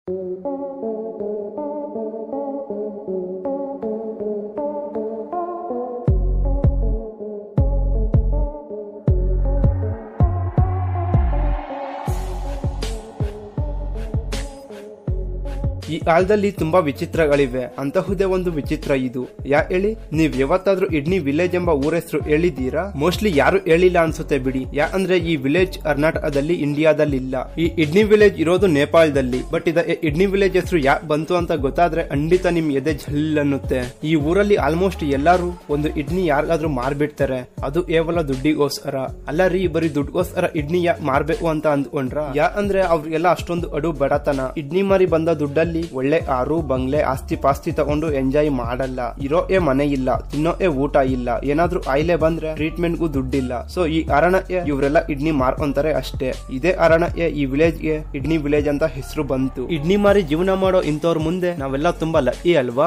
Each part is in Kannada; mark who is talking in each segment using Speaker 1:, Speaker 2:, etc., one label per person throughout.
Speaker 1: ಈ ಕಾಲದಲ್ಲಿ ತುಂಬಾ ವಿಚಿತ್ರಗಳಿವೆ. ಅಂತಹುದೇ ಒಂದು ವಿಚಿತ್ರ ಇದು. ಹೇಳಿ, ನೀವ್ ಯಾವತ್ತಾದ್ರೂ ಇಡ್ನಿ ವಿಲೇಜ್ ಎಂಬ ಊರ ಹೆಸರು ಹೇಳಿದ್ದೀರಾ? ಮೋಸ್ಟ್ಲಿ ಯಾರು ಹೇಳಿಲ್ಲ ಅನ್ಸುತ್ತೆ ಬಿಡಿ. ಅಂದ್ರೆ ಈ ವಿಲೇಜ್ ಕರ್ನಾಟಕದಲ್ಲಿ, ಇಂಡಿಯಾದಲ್ಲಿ ಇಲ್ಲ. ಈ ಇಡ್ನಿ ವಿಲೇಜ್ ಇರೋದು ನೇಪಾಳದಲ್ಲಿ. ಬಟ್ ಇಡ್ನಿ ವಿಲೇಜ್ ಹೆಸರು ಯಾಕೆ ಬಂತು ಅಂತ ಗೊತ್ತಾದ್ರೆ ಖಂಡಿತ ನಿಮ್ ಎದೆ ಝಲ್ ಅನ್ನುತ್ತೆ. ಈ ಊರಲ್ಲಿ ಆಲ್ಮೋಸ್ಟ್ ಎಲ್ಲಾರು ಒಂದು ಇಡ್ನಿ ಯಾರಿಗಾದ್ರೂ ಮಾರ್ಬಿಡ್ತಾರೆ. ಅದು ಕೇವಲ ದುಡ್ಡಿಗೋಸ್ಕರ. ಅಲ್ಲ ರೀ, ಬರೀ ದುಡ್ಡಿಗೋಸ್ಕರ ಇಡ್ನಿ ಯಾಕೆ ಮಾರ್ಬೇಕು ಅಂತ ಅಂದ್ಕೊಂಡ್ರ? ಅಂದ್ರೆ ಅವ್ರಿಗೆಲ್ಲ ಅಷ್ಟೊಂದು ಅಡು ಬಡತನ. ಇಡ್ನಿ ಮಾರಿ ಬಂದ ದುಡ್ಡಲ್ಲಿ ಒಳ್ಳೆ ಕಾರು, ಬಂಗ್ಲೆ, ಆಸ್ತಿ ಪಾಸ್ತಿ ತಗೊಂಡು ಎಂಜಾಯ್ ಮಾಡಲ್ಲ. ಇರೋಕೆ ಮನೆ ಇಲ್ಲ, ತಿನ್ನೋಕೆ ಊಟ ಇಲ್ಲ, ಏನಾದ್ರೂ ಆಯ್ಲೆ ಬಂದ್ರೆ ಟ್ರೀಟ್ಮೆಂಟ್ಗೂ ದುಡ್ಡಿಲ್ಲ. ಸೊ ಈ ಕಾರಣಕ್ಕೆ ಇವರೆಲ್ಲ ಇಡ್ನಿ ಮಾರ್ಕೊಂತಾರೆ ಅಷ್ಟೇ. ಇದೇ ಕಾರಣಕ್ಕೆ ಈ ವಿಲೇಜ್ಗೆ ಇಡ್ನಿ ವಿಲೇಜ್ ಅಂತ ಹೆಸರು ಬಂತು. ಇಡ್ನಿ ಮಾರಿ ಜೀವನ ಮಾಡೋ ಇಂಥವ್ರ ಮುಂದೆ ನಾವೆಲ್ಲ ತುಂಬಾ ಲಕ್ಕಿ ಅಲ್ವಾ?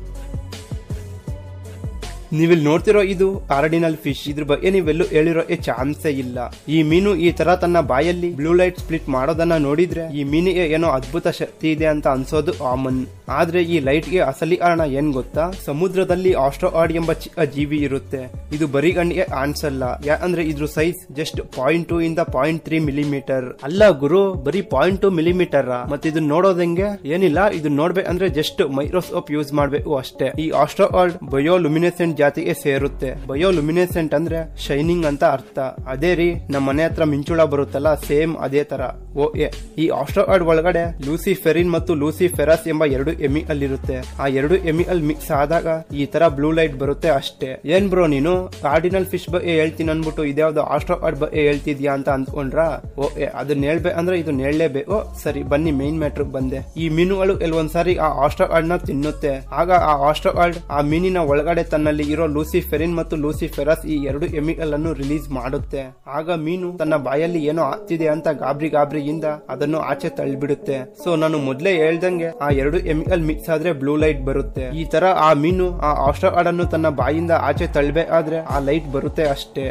Speaker 1: ನೀವಿಲ್ಲಿ ನೋಡ್ತಿರೋ ಇದು ಕಾರ್ಡಿನಲ್ ಫಿಶ್. ಇದ್ರ ಬಗ್ಗೆ ನೀವೆಲ್ಲೂ ಹೇಳಿರೋ ಚಾನ್ಸೇ ಇಲ್ಲ. ಈ ಮೀನು ಈ ತರ ತನ್ನ ಬಾಯಲ್ಲಿ ಬ್ಲೂ ಲೈಟ್ ಸ್ಪ್ಲಿಟ್ ಮಾಡೋದನ್ನ ನೋಡಿದ್ರೆ ಈ ಮೀನಿಗೆ ಏನೋ ಅದ್ಭುತ ಶಕ್ತಿ ಇದೆ ಅಂತ ಅನ್ಸೋದು ಕಾಮನ್. ಆದ್ರೆ ಈ ಲೈಟ್ ಗೆ ಅಸಲಿ ಕಾರಣ ಏನ್ ಗೊತ್ತಾ? ಸಮುದ್ರದಲ್ಲಿ ಆಸ್ಟ್ರೋಆಡ್ ಎಂಬ ಚಿಕ್ಕ ಜೀವಿ ಇರುತ್ತೆ. ಇದು ಬರೀ ಗಣ್ಣಿಗೆ ಕಾಣಿಸಲ್ಲ. ಯಾಕಂದ್ರೆ ಇದ್ರ ಸೈಜ್ ಜಸ್ಟ್ 0.2 ಇಂದ 0.3 ಮಿಲಿಮೀಟರ್. ಅಲ್ಲ ಗುರು, ಬರೀ 0.2 ಮಿಲಿಮೀಟರ್. ಮತ್ತೆ ಇದನ್ನ ನೋಡೋದಂಗೆ ಏನಿಲ್ಲ, ಇದನ್ನ ನೋಡ್ಬೇಕಂದ್ರೆ ಜಸ್ಟ್ ಮೈಕ್ರೋಸ್ಕೋಪ್ ಯೂಸ್ ಮಾಡ್ಬೇಕು ಅಷ್ಟೇ. ಈ ಆಸ್ಟ್ರೋಆಡ್ ಬಯೋಲುಮಿನೆಸೆಂಟ್ ಜಾತಿಗೆ ಸೇರುತ್ತೆ. ಬಯೋಲುಮಿನೆಸೆಂಟ್ ಅಂದ್ರೆ ಶೈನಿಂಗ್ ಅಂತ ಅರ್ಥ. ಅದೇ ರೀ, ನಮ್ಮ ಮನೆ ಹತ್ರ ಮಿಂಚುಳ ಬರುತ್ತಲ್ಲ, ಸೇಮ್ ಅದೇ ತರ. ಈ ಆಸ್ಟ್ರೋಆಡ್ ಒಳಗಡೆ ಲೂಸಿಫೆರಿನ್ ಮತ್ತು ಲೂಸಿಫೆರಸ್ ಎಂಬ 2 ಕೆಮಿಕಲ್ ಇರುತ್ತೆ. ಆ 2 ಕೆಮಿಕಲ್ ಮಿಕ್ಸ್ ಆದಾಗ ಈ ತರ ಬ್ಲೂ ಲೈಟ್ ಬರುತ್ತೆ ಅಷ್ಟೇ. ಏನ್ ಬ್ರೋ ನೀನು ಕಾರ್ಡಿನಲ್ ಫಿಶ್ ಬಗ್ಗೆ ಹೇಳ್ತೀನಿ ಅನ್ಬಿಟ್ಟು ಇದ್ಯಾವ್ದು ಆಸ್ಟ್ರೋಆಡ್ ಬಗ್ಗೆ ಹೇಳ್ತಿದ್ಯಾ ಅಂತ ಅಂದ್ಕೊಂಡ್ರ? ಅದನ್ನ ಹೇಳ್ಬೇಕಂದ್ರೆ ಇದನ್ನ ಹೇಳಲೇಬೇಕು. ಸರಿ, ಬನ್ನಿ ಮೇನ್ ಮ್ಯಾಟ್ರ್ ಬಂದೆ. ಈ ಮೀನುಗಳು ಕೆಲವೊಂದ್ಸಾರಿ ಆ ಆಸ್ಟ್ರೋಆಡ್ ನ ತಿನ್ನುತ್ತೆ. ಆಗ ಆ ಆಸ್ಟ್ರೋಆಡ್ ಆ ಮೀನಿನ ಒಳಗಡೆ ತನ್ನಲ್ಲಿ ಇರೋ ಲೂಸಿಫೆರಿನ್ ಮತ್ತು ಲೂಸಿಫೆರಸ್ ಈ 2 ಕೆಮಿಕಲ್ ಅನ್ನು ರಿಲೀಸ್ ಮಾಡುತ್ತೆ. ಆಗ ಮೀನು ತನ್ನ ಬಾಯಲ್ಲಿ ಏನೋ ಆಗ್ತಿದೆ ಅಂತ ಗಾಬರಿಯಿಂದ ಅದನ್ನು ಆಚೆ ತಳ್ಳಿಬಿಡುತ್ತೆ. ಸೊ ನಾನು ಮೊದ್ಲೇ ಹೇಳ್ದಂಗೆ ಆ 2 ಕೆಮಿಕಲ್ ಮಿಕ್ಸ್ ಆದ್ರೆ ಬ್ಲೂ ಲೈಟ್ ಬರುತ್ತೆ. ಈ ತರ ಆ ಮೀನು ಆ ಆಸ್ಟ್ರೋಆಡ್ ಅನ್ನು ತನ್ನ ಬಾಯಿಂದ ಆಚೆ ತಳ್ಳಬೇಕಾದ್ರೆ ಆ ಲೈಟ್ ಬರುತ್ತೆ ಅಷ್ಟೇ.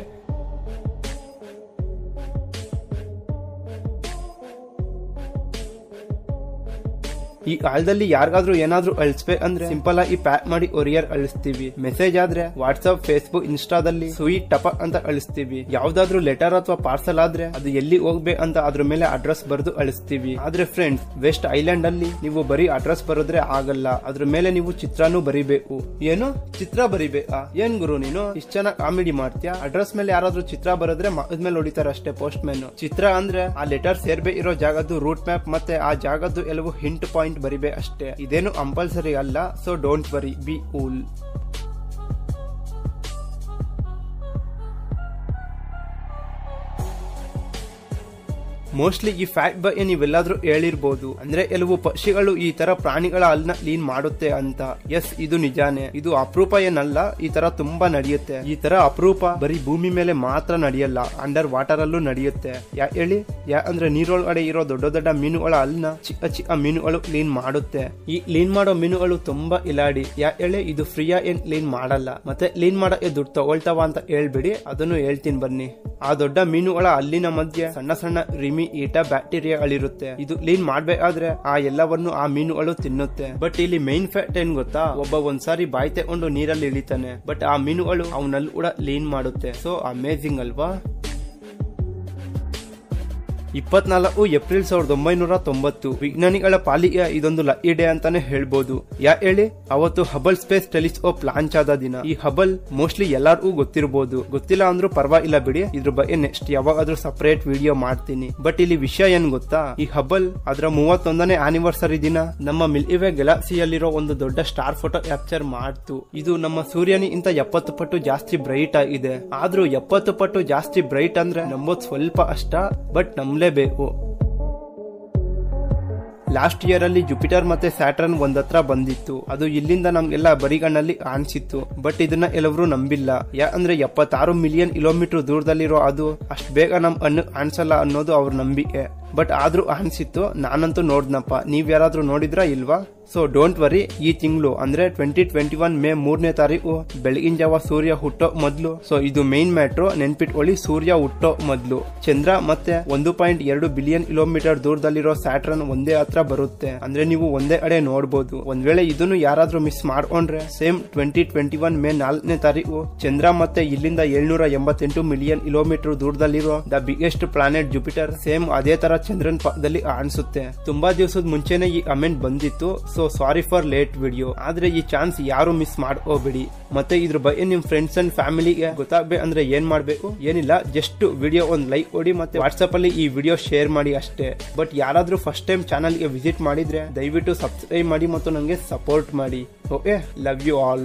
Speaker 1: ಈ ಕಾಲದಲ್ಲಿ ಯಾರಿಗಾದ್ರೂ ಏನಾದ್ರೂ ಅಳಿಸ್ಬೇಕಂದ್ರೆ ಸಿಂಪಲ್ ಆಗಿ ಪ್ಯಾಕ್ ಮಾಡಿ ಕೊರಿಯರ್ ಅಳಿಸ್ತೀವಿ. ಮೆಸೇಜ್ ಆದ್ರೆ ವಾಟ್ಸ್ಆಪ್, ಫೇಸ್ಬುಕ್, ಇನ್ಸ್ಟಾದಲ್ಲಿ ಸ್ವೀಟ್ ಟಪ ಅಂತ ಅಳಿಸ್ತೀವಿ. ಯಾವ್ದಾದ್ರು ಲೆಟರ್ ಅಥವಾ ಪಾರ್ಸಲ್ ಆದ್ರೆ ಅದು ಎಲ್ಲಿ ಹೋಗ್ಬೇಕಂತ ಅದ್ರ ಮೇಲೆ ಅಡ್ರೆಸ್ ಬರೆದು ಅಳಿಸ್ತೀವಿ. ಆದ್ರೆ ಫ್ರೆಂಡ್ಸ್, ವೆಸ್ಟ್ ಐಲ್ಯಾಂಡ್ ಅಲ್ಲಿ ನೀವು ಬರೀ ಅಡ್ರೆಸ್ ಬರೋದ್ರೆ ಆಗಲ್ಲ, ಅದ್ರ ಮೇಲೆ ನೀವು ಚಿತ್ರನೂ ಬರಿಬೇಕು. ಏನು ಚಿತ್ರ ಬರಿಬೇಕಾ? ಏನ್ ಗುರು ನೀನು ಇಷ್ಟ ಚೆನ್ನಾಗಿ ಕಾಮಿಡಿ ಮಾಡ್ತೀಯಾ? ಅಡ್ರೆಸ್ ಮೇಲೆ ಯಾರಾದ್ರೂ ಚಿತ್ರ ಬರೋದ್ರೆ ಮಗದ್ಮೇಲೆ ಹೊಡಿತಾರೆ ಅಷ್ಟೇ ಪೋಸ್ಟ್ ಮ್ಯಾನ್. ಚಿತ್ರ ಅಂದ್ರೆ ಆ ಲೆಟರ್ ಸೇರ್ಬೇ ಇರೋ ಜಾಗದ್ದು ರೂಟ್ ಮ್ಯಾಪ್ ಮತ್ತೆ ಆ ಜಾಗದ್ದು ಎಲ್ಲವೂ ಹಿಂಟ್ ಪಾಯಿಂಟ್ ಬರಿಬೇ ಅಷ್ಟೇ. ಇದೇನು ಕಂಪಲ್ಸರಿ ಅಲ್ಲ. So don't worry, be cool. Mostly ಈ ಫ್ಯಾಕ್ಟ್ ಬಗ್ಗೆ ನೀವೆಲ್ಲಾದ್ರೂ ಹೇಳಿರ್ಬೋದು. ಅಂದ್ರೆ ಕೆಲವು ಪಕ್ಷಿಗಳು ಈ ತರ ಪ್ರಾಣಿಗಳ ಹಲ್ಲನ್ನ ಕ್ಲೀನ್ ಮಾಡುತ್ತೆ ಅಂತ. ಎಸ್, ಇದು ನಿಜಾನೇ. ಇದು ಅಪರೂಪ ಏನಲ್ಲ, ಈ ತರ ತುಂಬಾ ನಡೆಯುತ್ತೆ. ಈ ತರ ಅಪರೂಪ ಬರೀ ಭೂಮಿ ಮೇಲೆ ಮಾತ್ರ ನಡೆಯಲ್ಲ, ಅಂಡರ್ ವಾಟರ್ ಅಲ್ಲೂ ನಡೆಯುತ್ತೆ. ಹೇಳಿ, ಯಾಕಂದ್ರೆ ನೀರೊಳಗಡೆ ಇರೋ ದೊಡ್ಡ ಮೀನುಗಳ ಹಲ್ಲನ್ನ ಚಿಕ್ಕ ಮೀನುಗಳು ಕ್ಲೀನ್ ಮಾಡುತ್ತೆ. ಈ ಕ್ಲೀನ್ ಮಾಡೋ ಮೀನುಗಳು ತುಂಬಾ ಇಲಾಡಿ. ಹೇಳಿ, ಇದು ಫ್ರೀಯಾ ಏನ್ ಕ್ಲೀನ್ ಮಾಡಲ್ಲ. ಮತ್ತೆ ಕ್ಲೀನ್ ಮಾಡಕ್ಕೆ ದುಡ್ಡು ತಗೊಳ್ತಾವ ಅಂತ ಹೇಳ್ಬಿಡಿ, ಅದನ್ನು ಹೇಳ್ತೀನಿ ಬನ್ನಿ. ಆ ದೊಡ್ಡ ಮೀನುಗಳ ಹಲ್ಲಿನ ಮಧ್ಯೆ ಸಣ್ಣ ರಿಮಿ ಈಟ ಬ್ಯಾಕ್ಟೀರಿಯಾಗಳಿರುತ್ತೆ. ಇದು ಕ್ಲೀನ್ ಮಾಡ್ಬೇಕಾದ್ರೆ ಆ ಎಲ್ಲವನ್ನು ಆ ಮೀನುಗಳು ತಿನ್ನುತ್ತೆ. ಬಟ್ ಇಲ್ಲಿ ಮೈನ್ ಫ್ಯಾಕ್ಟ್ ಏನ್ ಗೊತ್ತಾ? ಒಬ್ಬ ಒಂದ್ಸಾರಿ ಬಾಯಿ ತಗೊಂಡು ನೀರಲ್ಲಿ ಇಳಿತಾನೆ, ಬಟ್ ಆ ಮೀನುಗಳು ಅವನಲ್ಲಿ ಕೂಡ ಕ್ಲೀನ್ ಮಾಡುತ್ತೆ. ಸೊ ಅಮೇಜಿಂಗ್ ಅಲ್ವಾ? 24 ಏಪ್ರಿಲ್ 1990 ವಿಜ್ಞಾನಿಗಳ ಪಾಲಿಗೆ ಇದೊಂದು ಲಕ್ಕಿ ಡೇ ಅಂತಾನೆ ಹೇಳ್ಬೋದು. ಹೇಳಿ, ಅವತ್ತು ಹಬಲ್ ಸ್ಪೇಸ್ ಟೆಲಿಸ್ಕೋಪ್ ಲಾಂಚ್ ಆದ ದಿನ. ಈ ಹಬಲ್ ಮೋಸ್ಟ್ಲಿ ಎಲ್ಲರಿಗೂ ಗೊತ್ತಿರಬಹುದು. ಗೊತ್ತಿಲ್ಲ ಅಂದ್ರೂ ಪರವಾಗಿಲ್ಲ ಬಿಡಿ, ಇದ್ರ ಬಗ್ಗೆ ನೆಕ್ಸ್ಟ್ ಯಾವಾಗಾದ್ರೂ ಸಪರೇಟ್ ವಿಡಿಯೋ ಮಾಡ್ತೀನಿ. ಬಟ್ ಇಲ್ಲಿ ವಿಷಯ ಏನ್ ಗೊತ್ತಾ? ಈ ಹಬಲ್ ಅದರ 31ನೇ ಆನಿವರ್ಸರಿ ದಿನ ನಮ್ಮ ಮಿಲ್ಕಿವೇ ಗ್ಯಾಲಕ್ಸಿಯಲ್ಲಿರೋ ಒಂದು ದೊಡ್ಡ ಸ್ಟಾರ್ ಫೋಟೋ ಕ್ಯಾಪ್ಚರ್ ಮಾಡ್ತು. ಇದು ನಮ್ಮ ಸೂರ್ಯನಿಗಿಂತ 70 ಪಟ್ಟು ಜಾಸ್ತಿ ಬ್ರೈಟ್ ಆಗಿದೆ. ಆದ್ರೂ 70 ಪಟ್ಟು ಜಾಸ್ತಿ ಬ್ರೈಟ್ ಅಂದ್ರೆ ನಂಬೋದ್ ಸ್ವಲ್ಪ ಅಷ್ಟ, ಬಟ್ ಬೇಕು. ಲಾಸ್ಟ್ ಇಯರ್ ಅಲ್ಲಿ ಜುಪಿಟರ್ ಮತ್ತೆ ಸ್ಯಾಟರ್ನ್ ಒಂದತ್ರ ಬಂದಿತ್ತು. ಅದು ಇಲ್ಲಿಂದ ನಮ್ಗೆಲ್ಲ ಬರಿಗಣ್ಣಲ್ಲಿ ಕಾಣಿಸಿತ್ತು. ಬಟ್ ಇದನ್ನ ಕೆಲವರು ನಂಬಿಲ್ಲ. ಯಾಕಂದ್ರೆ 76 ಮಿಲಿಯನ್ ಕಿಲೋಮೀಟರ್ ದೂರದಲ್ಲಿರೋ ಅದು ಅಷ್ಟ್ ಬೇಗ ನಮ್ ಅಣ್ಣ ಕಾಣಿಸಲ್ಲ ಅನ್ನೋದು ಅವ್ರ ನಂಬಿಕೆ. ಬಟ್ ಆದ್ರೂ ಅನ್ಸಿತ್ತು. ನಾನಂತೂ ನೋಡ್ನಪ್ಪ. ನೀವ್ ಯಾರಾದ್ರೂ ನೋಡಿದ್ರಾ ಇಲ್ವಾ? ಸೊ ಡೋಂಟ್ ವರಿ, ಈ ತಿಂಗಳು ಅಂದ್ರೆ 2021 ಮೇ 3ನೇ ತಾರೀಕು ಬೆಳಗಿನ ಜಾವ ಸೂರ್ಯ ಹುಟ್ಟೋ ಮೊದ್ಲು. ಸೊ ಇದು ಮೇನ್ ಮ್ಯಾಟ್ರು, ನೆನ್ಪಿಟ್ಕೊಳ್ಳಿ. ಸೂರ್ಯ ಹುಟ್ಟೋ ಮೊದ್ಲು ಚಂದ್ರ ಮತ್ತೆ 1.2 ಬಿಲಿಯನ್ ಕಿಲೋಮೀಟರ್ ದೂರದಲ್ಲಿರೋ ಸ್ಯಾಟರ್ನ್ ಒಂದೇ ಹತ್ರ ಬರುತ್ತೆ. ಅಂದ್ರೆ ನೀವು ಒಂದೇ ಕಡೆ ನೋಡಬಹುದು. ಒಂದ್ ವೇಳೆ ಇದನ್ನು ಯಾರಾದ್ರೂ ಮಿಸ್ ಮಾಡ್ಕೊಂಡ್ರೆ ಸೇಮ್ 2021 ಮೇ 4ನೇ ತಾರೀಕು ಚಂದ್ರ ಮತ್ತೆ ಇಲ್ಲಿಂದ 788 ಮಿಲಿಯನ್ ಕಿಲೋಮೀಟರ್ ದೂರದಲ್ಲಿರೋ the biggest planet Jupiter same ಅದೇ ತರ ಚಂದ್ರನ್ ಪಕ್ಕದಲ್ಲಿ ಕಾಣಿಸುತ್ತೆ. ತುಂಬಾ ದಿವಸದ ಮುಂಚೆನೆ ಈ ಕಮೆಂಟ್ ಬಂದಿತ್ತು. So sorry for late video. ಆದ್ರೆ ಈ ಚಾನ್ಸ್ ಯಾರು ಮಿಸ್ ಮಾಡ್ಕೋಬೇಡಿ. ಮತ್ತೆ ಇದ್ರ ಬಗ್ಗೆ ನಿಮ್ ಫ್ರೆಂಡ್ಸ್ ಅಂಡ್ ಫ್ಯಾಮಿಲಿಗೆ ಗೊತ್ತಾಗ್ಬೇಕು ಅಂದ್ರೆ ಏನ್ ಮಾಡ್ಬೇಕು, ಏನಿಲ್ಲ, ಜಸ್ಟ್ ವಿಡಿಯೋ ಒಂದ್ ಲೈಕ್ ಕೊಡಿ ಮತ್ತೆ ವಾಟ್ಸ್ಆಪ್ ಅಲ್ಲಿ ಈ ವಿಡಿಯೋ ಶೇರ್ ಮಾಡಿ ಅಷ್ಟೇ. ಬಟ್ ಯಾರಾದ್ರೂ ಫಸ್ಟ್ ಟೈಮ್ ಚಾನಲ್ ಗೆ ವಿಸಿಟ್ ಮಾಡಿದ್ರೆ ದಯವಿಟ್ಟು ಸಬ್ಸ್ಕ್ರೈಬ್ ಮಾಡಿ ಮತ್ತು ನಂಗೆ ಸಪೋರ್ಟ್ ಮಾಡಿ. Okay, love you all.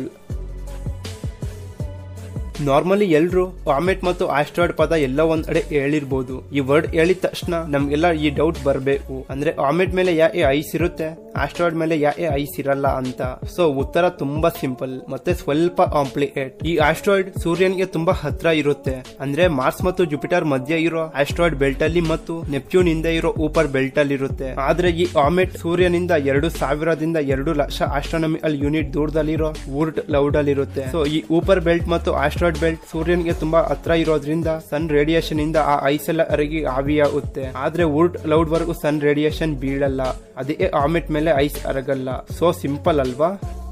Speaker 1: Normally ಎಲ್ರು ಕಾಮೆಟ್ ಮತ್ತು ಆಸ್ಟ್ರಾಯ್ಡ್ ಪದ ಎಲ್ಲ ಒಂದ್ ಕಡೆ ಹೇಳಿರ್ಬೋದು. ಈ ವರ್ಡ್ ಹೇಳಿದ ತಕ್ಷಣ ನಮ್ಗೆಲ್ಲ ಈ ಡೌಟ್ ಬರಬೇಕು, ಅಂದ್ರೆ ಕಾಮೆಟ್ ಮೇಲೆ ಯಾಕೆ ಐಸ್ ಇರುತ್ತೆ, ಆಸ್ಟ್ರಾಯ್ಡ್ ಮೇಲೆ ಯಾಕೆ ಐಸ್ ಇರಲ್ಲ ಅಂತ. ಸೊ ಉತ್ತರ ತುಂಬಾ ಸಿಂಪಲ್ ಮತ್ತೆ ಸ್ವಲ್ಪ ಕಾಂಪ್ಲಿಕೇಟ್. ಈ ಆಸ್ಟ್ರಾಯ್ಡ್ ಸೂರ್ಯನ್ಗೆ ತುಂಬಾ ಹತ್ರ ಇರುತ್ತೆ. ಅಂದ್ರೆ ಮಾರ್ಸ್ ಮತ್ತು ಜುಪಿಟರ್ ಮಧ್ಯ ಇರೋ ಆಸ್ಟ್ರಾಯ್ಡ್ ಬೆಲ್ಟ್ ಅಲ್ಲಿ ಮತ್ತು ನೆಪ್ಟ್ಯೂನ್ ಹಿಂದೆ ಇರೋ ಊಪರ್ ಬೆಲ್ಟ್ ಅಲ್ಲಿ ಇರುತ್ತೆ. ಆದ್ರೆ ಈ ಕಾಮೆಟ್ ಸೂರ್ಯನಿಂದ 2000ದಿಂದ 2 ಲಕ್ಷ ಆಸ್ಟ್ರಾನಮಿಕಲ್ ಯೂನಿಟ್ ದೂರದಲ್ಲಿರೋ ಊರ್ಟ್ ಕ್ಲೌಡ್ ಅಲ್ಲಿ ಇರುತ್ತೆ. ಸೊ ಈ ಊಪರ್ ಬೆಲ್ಟ್ ಮತ್ತು ಆಸ್ಟ್ರಾಯ್ಡ್ ಬೆಲ್ಟ್ ಸೂರ್ಯನ್ಗೆ ತುಂಬಾ ಹತ್ರ ಇರೋದ್ರಿಂದ ಸನ್ ರೇಡಿಯೇಷನ್ ಇಂದ ಆ ಐಸ್ ಎಲ್ಲ ಅರಗಿ ಆವಿಯಾಗುತ್ತೆ. ಆದ್ರೆ ಊರ್ಟ್ ಕ್ಲೌಡ್ ವರೆಗೂ ಸನ್ ರೇಡಿಯೇಷನ್ ಬೀಳಲ್ಲ. ಅದಕ್ಕೆ ಕಾಮೆಟ್ ಮೇಲೆ ಐಸ್ ಅರಗಲ್ಲ. ಸೊ ಸಿಂಪಲ್ ಅಲ್ವಾ?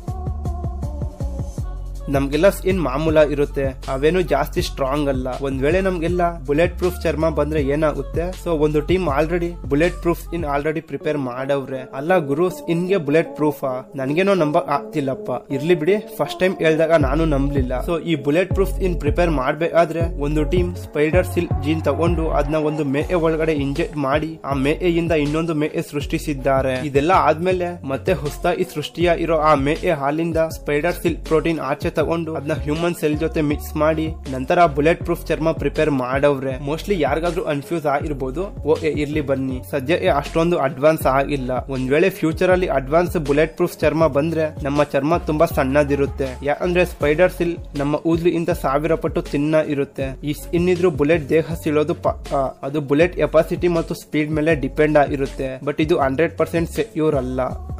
Speaker 1: ನಮ್ಗೆಲ್ಲ ಸ್ಕಿನ್ ಮಾಮೂಲ ಇರುತ್ತೆ, ಅವೇನು ಜಾಸ್ತಿ ಸ್ಟ್ರಾಂಗ್ ಅಲ್ಲ. ಒಂದ್ ವೇಳೆ ನಮ್ಗೆಲ್ಲ ಬುಲೆಟ್ ಪ್ರೂಫ್ ಚರ್ಮ ಬಂದ್ರೆ ಏನಾಗುತ್ತೆ? ಸೊ ಒಂದು team already bullet proof skin already prepare ಮಾಡವ್ರೆ. ಅಲ್ಲ ಗುರು, ಸ್ಕಿನ್ಗೆ ಬುಲೆಟ್ ಪ್ರೂಫಾ? ನನ್ಗೇನೋ ನಂಬಕ್ ಆಗ್ತಿಲ್ಲಪ್ಪ. ಇರ್ಲಿ ಬಿಡಿ, ಫಸ್ಟ್ ಟೈಮ್ ಹೇಳ್ದಾಗ ನಾನು ನಂಬಲಿಲ್ಲ. ಸೊ ಈ ಬುಲೆಟ್ ಪ್ರೂಫ್ ಸ್ಕಿನ್ ಪ್ರಿಪೇರ್ ಮಾಡ್ಬೇಕಾದ್ರೆ ಒಂದು ಟೀಮ್ ಸ್ಪೈಡರ್ ಸಿಲ್ಕ್ ಜೀನ್ ತಗೊಂಡು ಅದನ್ನ ಒಂದು ಮೇಕೆ ಒಳಗಡೆ ಇಂಜೆಕ್ಟ್ ಮಾಡಿ ಆ ಮೇಕೆಯಿಂದ ಇನ್ನೊಂದು ಮೇಕೆ ಸೃಷ್ಟಿಸಿದ್ದಾರೆ. ಇದೆಲ್ಲ ಆದ್ಮೇಲೆ ಮತ್ತೆ ಹೊಸದಾಗಿ ಸೃಷ್ಟಿಯ ಇರೋ ಆ ಮೇಕೆ ಹಾಲಿಂದ ಸ್ಪೈಡರ್ ಸಿಲ್ಕ್ ಪ್ರೋಟೀನ್ ಆಚೆ ತಗೊಂಡು ಅದನ್ನ ಹ್ಯೂಮನ್ ಸೆಲ್ ಜೊತೆ ಮಿಕ್ಸ್ ಮಾಡಿ ನಂತರ ಬುಲೆಟ್ ಪ್ರೂಫ್ ಚರ್ಮ ಪ್ರಿಪೇರ್ ಮಾಡವ್ರೆ. ಮೋಸ್ಟ್ಲಿ ಯಾರಿಗಾದ್ರೂ ಕನ್ಫ್ಯೂಸ್ ಆಗಿರ್ಬೋದು. ಓಕೆ, ಇರ್ಲಿ ಬನ್ನಿ, ಸದ್ಯಕ್ಕೆ ಅಷ್ಟೊಂದು ಅಡ್ವಾನ್ಸ್ ಆಗಿಲ್ಲ. ಒಂದ್ ವೇಳೆ ಫ್ಯೂಚರ್ ಅಲ್ಲಿ ಅಡ್ವಾನ್ಸ್ ಬುಲೆಟ್ ಪ್ರೂಫ್ ಚರ್ಮ ಬಂದ್ರೆ ನಮ್ಮ ಚರ್ಮ ತುಂಬಾ ಸಣ್ಣದಿರುತ್ತೆ. ಯಾಕಂದ್ರೆ ಸ್ಪೈಡರ್ ಸಿಲ್ ನಮ್ಮ ಊದ್ಲಿಗಿಂತ 1000 ಪಟ್ಟು ತಿನ್ನ ಇರುತ್ತೆ. ಈ ಇನ್ನಿದ್ರು ಬುಲೆಟ್ ದೇಹ ಸಿಳೋದು ಅದು ಬುಲೆಟ್ ಕೆಪಾಸಿಟಿ ಮತ್ತು ಸ್ಪೀಡ್ ಮೇಲೆ ಡಿಪೆಂಡ್ ಆಗಿರುತ್ತೆ. ಬಟ್ ಇದು 100% ಸೆಕ್ಯೂರ್ ಅಲ್ಲ.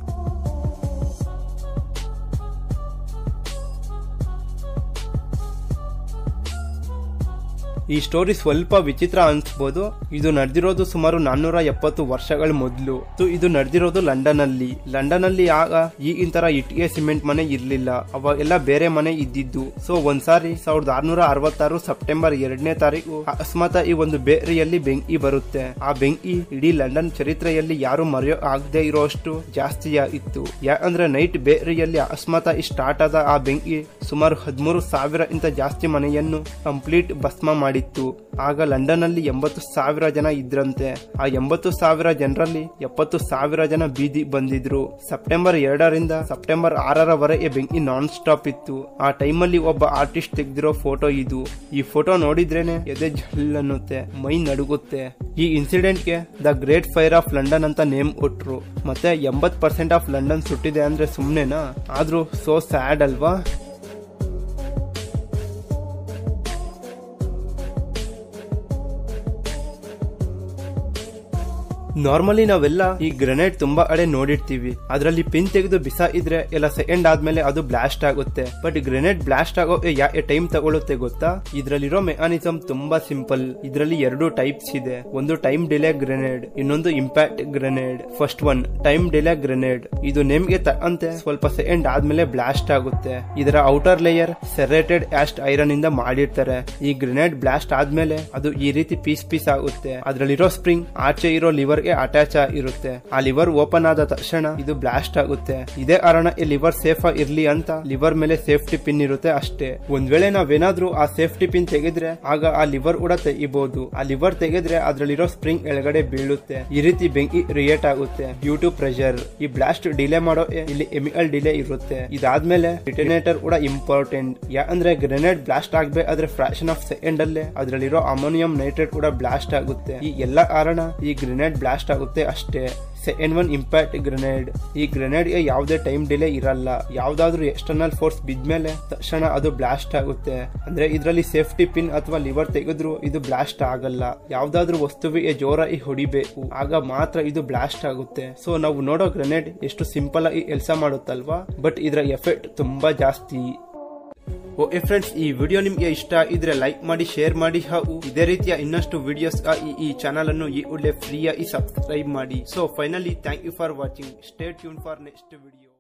Speaker 1: ಈ ಸ್ಟೋರಿ ಸ್ವಲ್ಪ ವಿಚಿತ್ರ ಅನ್ಸ್ಬೋದು. ಇದು ನಡೆದಿರೋದು ಸುಮಾರು 470 ವರ್ಷಗಳ ಮೊದಲು. ಇದು ನಡೆದಿರೋದು ಲಂಡನ್ ಅಲ್ಲಿ. ಆಗ ಈಗಿನ ತರ ಇಟ್ಟಿಗೆ ಸಿಮೆಂಟ್ ಮನೆ ಇರ್ಲಿಲ್ಲ, ಅವಾಗೆಲ್ಲ ಬೇರೆ ಮನೆ ಇದ್ದಿದ್ದು. ಸೊ ಒಂದ್ಸಾರಿ 1666 ಸೆಪ್ಟೆಂಬರ್ 2ನೇ ತಾರೀಕು ಅಕಸ್ಮಾತ್ ಈ ಒಂದು ಬೇರಿಯಲ್ಲಿ ಬೆಂಕಿ ಬರುತ್ತೆ. ಆ ಬೆಂಕಿ ಇಡೀ ಲಂಡನ್ ಚರಿತ್ರೆಯಲ್ಲಿ ಯಾರು ಮರೆಯೋ ಆಗದೆ ಇರೋಷ್ಟು ಜಾಸ್ತಿಯಾಗಿತ್ತು. ಯಾಕಂದ್ರೆ ನೈಟ್ ಬೇರಿಯಲ್ಲಿ ಅಕಸ್ಮಾತ್ ಸ್ಟಾರ್ಟ್ ಆದ ಆ ಬೆಂಕಿ ಸುಮಾರು 13,000 ಜಾಸ್ತಿ ಮನೆಯನ್ನು ಕಂಪ್ಲೀಟ್ ಭಸ್ಮ ಮಾಡಿ. ಆಗ ಲಂಡನ್ ಅಲ್ಲಿ 80,000 ಜನ ಇದ್ರಂತೆ. ಆ 80,000 ಜನರಲ್ಲಿ 70,000 ಜನ ಬೀದಿ ಬಂದಿದ್ರು. ಸೆಪ್ಟೆಂಬರ್ 2ರಿಂದ ಸೆಪ್ಟೆಂಬರ್ 6ರವರೆಗೆ ಬೆಂಕಿ ನಾನ್ ಸ್ಟಾಪ್ ಇತ್ತು. ಆ ಟೈಮಲ್ಲಿ ಒಬ್ಬ ಆರ್ಟಿಸ್ಟ್ ತೆಗೆದಿರೋ ಫೋಟೋ ಇದು. ಈ ಫೋಟೋ ನೋಡಿದ್ರೇನೆ ಎದೆ ಜಲ್ ಅನ್ನುತ್ತೆ, ಮೈ ನಡುಗುತ್ತೆ. ಈ ಇನ್ಸಿಡೆಂಟ್ಗೆ the great fire of London ಅಂತ ನೇಮ್ ಕೊಟ್ರು. ಮತ್ತೆ 80% ಆಫ್ ಲಂಡನ್ ಸುಟ್ಟಿದೆ ಅಂದ್ರೆ ಸುಮ್ನೆನಾ? ಆದ್ರೂ ಸೋ ಸ್ಯಾಡ್ ಅಲ್ವಾ? ನಾರ್ಮಲಿ ನಾವೆಲ್ಲ ಈ ಗ್ರೆನೇಡ್ ತುಂಬಾ ಕಡೆ ನೋಡಿರ್ತೀವಿ. ಅದರಲ್ಲಿ ಪಿನ್ ತೆಗೆದು ಬಿಸಾಯಿದ್ರೆ ಎಲ್ಲ ಸೆಕೆಂಡ್ ಆದ್ಮೇಲೆ ಅದು ಬ್ಲಾಸ್ಟ್ ಆಗುತ್ತೆ. ಬಟ್ ಗ್ರೆನೇಡ್ ಬ್ಲಾಸ್ಟ್ ಆಗೋಕೆ ಯಾಕೆ ಟೈಮ್ ತಗೊಳುತ್ತೆ ಗೊತ್ತಾ? ಇದ್ರಲ್ಲಿರೋ ಮೆಕಾನಿಸಮ್ ತುಂಬಾ ಸಿಂಪಲ್. ಇದರಲ್ಲಿ 2 ಟೈಪ್ಸ್ ಇದೆ. ಒಂದು ಟೈಮ್ ಡಿಲೇ ಗ್ರೆನೇಡ್, ಇನ್ನೊಂದು impact grenade. First one time delay grenade. ಇದು ನೇಮ್ಗೆ ತಕ್ಕಂತೆ ಸ್ವಲ್ಪ ಸೆಕೆಂಡ್ ಆದ್ಮೇಲೆ ಬ್ಲಾಸ್ಟ್ ಆಗುತ್ತೆ. ಇದರ outer layer serrated cast iron ಇಂದ ಮಾಡಿರ್ತಾರೆ. ಈ ಗ್ರೆನೇಡ್ ಬ್ಲಾಸ್ಟ್ ಆದ್ಮೇಲೆ ಅದು ಈ ರೀತಿ ಪೀಸ್ ಆಗುತ್ತೆ. ಅದರಲ್ಲಿರೋ ಸ್ಪ್ರಿಂಗ್ ಆಚೆ ಇರೋ ಲಿವರ್ ಅಟ್ಯಾಚ್ ಆಗಿರುತ್ತೆ. ಆ ಲಿವರ್ ಓಪನ್ ಆದ ತಕ್ಷಣ ಇದು ಬ್ಲಾಸ್ಟ್ ಆಗುತ್ತೆ. ಇದೇ ಕಾರಣ ಈ ಲಿವರ್ ಸೇಫ್ ಇರ್ಲಿ ಅಂತ ಲಿವರ್ ಮೇಲೆ ಸೇಫ್ಟಿ ಪಿನ್ ಇರುತ್ತೆ ಅಷ್ಟೇ. ಒಂದ್ ವೇಳೆ ನಾವೇನಾದ್ರೂ ಆ ಸೇಫ್ಟಿ ಪಿನ್ ತೆಗೆದ್ರೆ ಆಗ ಆ ಲಿವರ್ ಕೂಡ ತೆಗಿಬಹುದು. ಆ ಲಿವರ್ ತೆಗೆದ್ರೆ ಅದ್ರಲ್ಲಿರೋ ಸ್ಪ್ರಿಂಗ್ ಎಳಗಡೆ ಬೀಳುತ್ತೆ. ಈ ರೀತಿ ಬೆಂಕಿ ಕ್ರಿಯೇಟ್ ಆಗುತ್ತೆ ಡ್ಯೂ ಟು ಪ್ರೆಷರ್. ಈ ಬ್ಲಾಸ್ಟ್ ಡಿಲೇ ಮಾಡೋ ಇಲ್ಲಿ ಕೆಮಿಕಲ್ ಡಿಲೇ ಇರುತ್ತೆ. ಇದಾದ್ಮೇಲೆ ಡಿಟೋನೇಟರ್ ಕೂಡ ಇಂಪಾರ್ಟೆಂಟ್. ಯಾಕಂದ್ರೆ ಗ್ರೆನೇಡ್ ಬ್ಲಾಸ್ಟ್ ಆಗ್ಬೇಕಾದ್ರೆ ಫ್ರಾಕ್ಷನ್ ಆಫ್ ಸೆಕೆಂಡ್ ಅಲ್ಲೇ ಅದ್ರಲ್ಲಿರೋ ಅಮೋನಿಯಂ ನೈಟ್ರೇಟ್ ಕೂಡ ಬ್ಲಾಸ್ಟ್ ಆಗುತ್ತೆ. ಈ ಎಲ್ಲಾ ಕಾರಣ ಈ ಗ್ರೆನೇಡ್ ಬ್ಲಾಸ್ಟ್ ಬ್ಲಾಸ್ಟ್ ಆಗುತ್ತೆ ಅಷ್ಟೇ. Second one impact grenade. ಈ ಗ್ರೆನೇಡ್ ಗೆ ಯಾವುದೇ ಟೈಮ್ ಡಿಲೇ ಇರಲ್ಲ. ಯಾವ್ದಾದ್ರು ಎಕ್ಸ್ಟರ್ನಲ್ ಫೋರ್ಸ್ ಬಿದ್ಮೇಲೆ ತಕ್ಷಣ ಅದು ಬ್ಲಾಸ್ಟ್ ಆಗುತ್ತೆ. ಅಂದ್ರೆ ಇದರಲ್ಲಿ ಸೇಫ್ಟಿ ಪಿನ್ ಅಥವಾ ಲಿವರ್ ತೆಗೆದ್ರು ಇದು ಬ್ಲಾಸ್ಟ್ ಆಗಲ್ಲ. ಯಾವ್ದಾದ್ರು ವಸ್ತುವಿಗೆ ಜೋರಾಗಿ ಹೊಡಿಬೇಕು, ಆಗ ಮಾತ್ರ ಇದು ಬ್ಲಾಸ್ಟ್ ಆಗುತ್ತೆ. ಸೊ ನಾವು ನೋಡೋ ಗ್ರೆನೇಡ್ ಎಷ್ಟು ಸಿಂಪಲ್ ಆಗಿ ಕೆಲಸ ಮಾಡುತ್ತಲ್ವಾ, ಬಟ್ ಇದರ ಎಫೆಕ್ಟ್ ತುಂಬಾ ಜಾಸ್ತಿ. ಓಕೆ ಫ್ರೆಂಡ್ಸ್, ಈ ವಿಡಿಯೋ ನಿಮ್ಗೆ ಇಷ್ಟ ಇದ್ರೆ ಲೈಕ್ ಮಾಡಿ, ಶೇರ್ ಮಾಡಿ, ಹಾಗೂ ಇದೇ ರೀತಿಯ ಇನ್ನಷ್ಟು ವಿಡಿಯೋಸ್ ಈ ಚಾನಲ್ ಅನ್ನು ಈ ಒಳ್ಳೆ ಫ್ರೀಯಾಗಿ ಸಬ್ಸ್ಕ್ರೈಬ್ ಮಾಡಿ. So finally thank you for watching. Stay tune for next video.